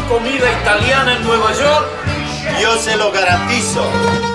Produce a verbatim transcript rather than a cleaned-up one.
comida italiana en Nueva York? Yo se lo garantizo.